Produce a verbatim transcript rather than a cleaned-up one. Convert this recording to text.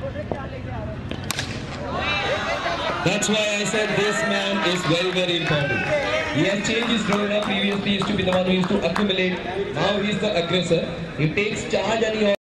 That's why I said this man is very, very important. He has changed his role now. Previously, he used to be the one who used to accumulate. Now he is the aggressor. He takes charge and he